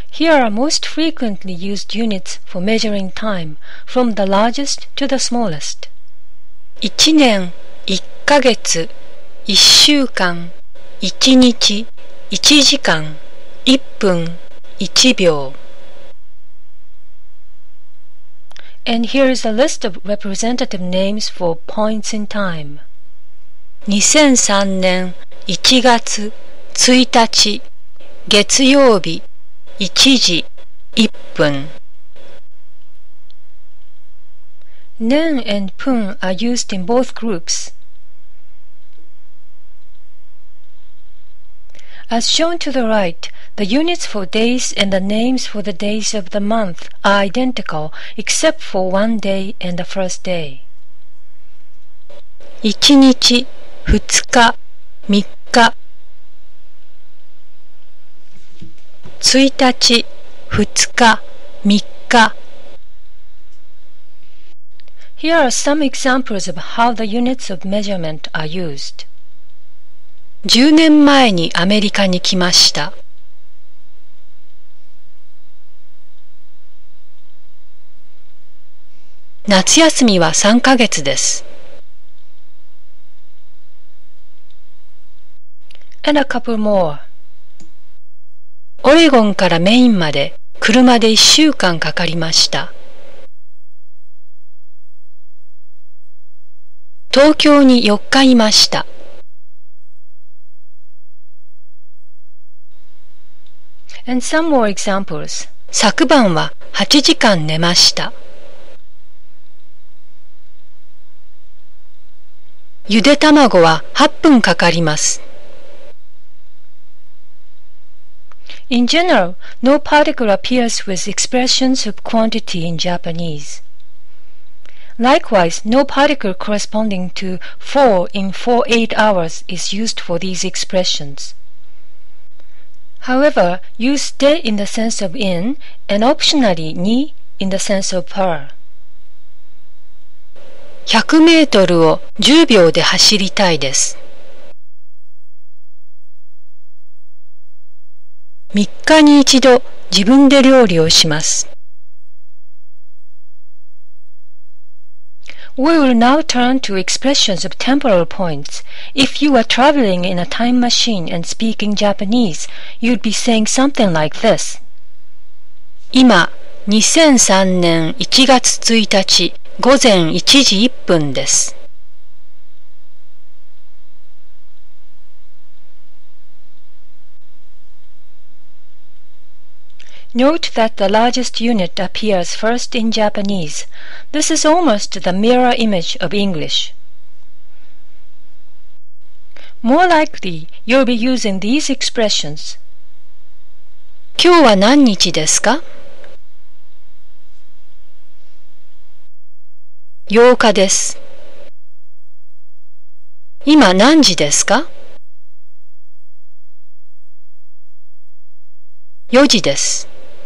Here are most frequently used units for measuring time, from the largest to the smallest. 1年、1ヶ月、1週間、1日、1時間、1分、1秒。 And here is a list of representative names for points in time. 2003年1月1日月曜日1時1分。 Nen and pun are used in both groups. As shown to the right, the units for days and the names for the days of the month are identical except for one day and the first day. 1日、2日、3日。1日、2日、3日。 Here are some examples of how the units of measurement are used. 10年前にアメリカに来ました。夏休みは3ヶ月です。 And a couple more. オレゴンからメインまで車で1週間かかりました。東京に4日いました。 And some more examples. 昨晩は8時間寝ました。ゆで卵は8分かかります。 In general, no particle appears with expressions of quantity in Japanese. Likewise, no particle corresponding to 4 in 48 hours is used for these expressions. However, use de in the sense of in and optionally ni in the sense of per. 100メートルを10秒で走りたいです。3日に一度自分で料理をします。 We will now turn to expressions of temporal points. If you were traveling in a time machine and speaking Japanese, you'd be saying something like this. 今、2003年1月1日午前1時1分です。 Note that the largest unit appears first in Japanese. This is almost the mirror image of English. More likely, you'll be using these expressions. 今日は何日ですか？8日です。今何時ですか？4時です。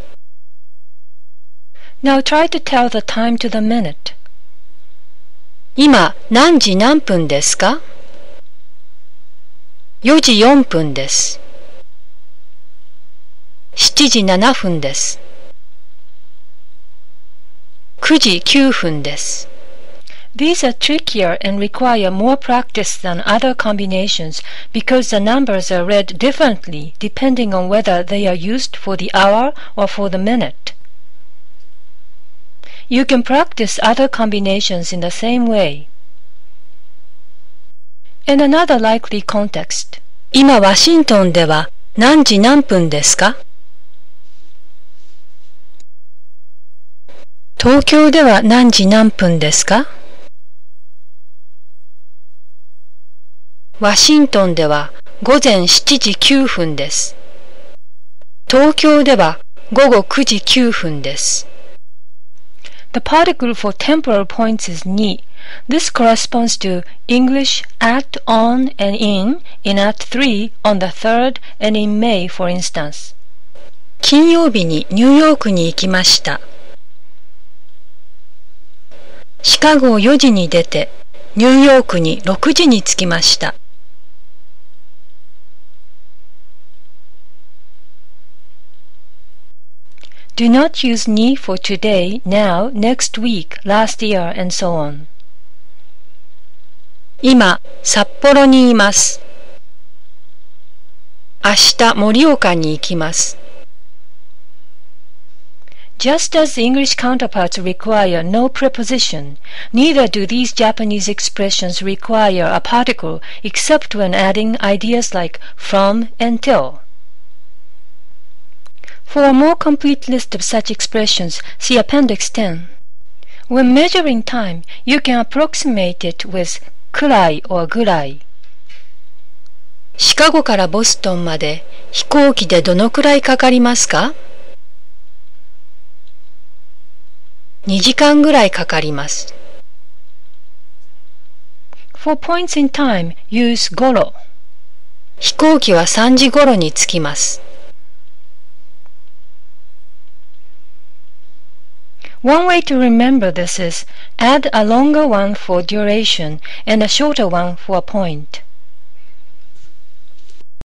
Now try to tell the time to the minute. 今何時何分ですか？4時4分です。7時7分です。9時9分です。 These are trickier and require more practice than other combinations because the numbers are read differently depending on whether they are used for the hour or for the minute. You can practice other combinations in the same way. In another likely context, 今ワシントンでは何時何分ですか？東京では何時何分ですか？ワシントンでは午前7時9分です。東京では午後9時9分です。 The particle for temporal points is ni. This corresponds to English at, on, and in at 3 on the 3rd, and in May, for instance. 金曜日にニューヨークに行きました。シカゴを4時に出て、ニューヨークに6時に着きました。 Do not use ni for today, now, next week, last year, and so on. 今、札幌にいます。明日、盛岡に行きます。 Just as the English counterparts require no preposition, neither do these Japanese expressions require a particle except when adding ideas like from and till. For a more complete list of such expressions, see Appendix 10. When measuring time, you can approximate it with くらい or ぐらい。 シカゴからボストンまで飛行機でどのくらいかかりますか？2時間ぐらいかかります。 For points in time, use ごろ。 飛行機は3時ごろに着きます。 One way to remember this is add a longer one for duration and a shorter one for a point.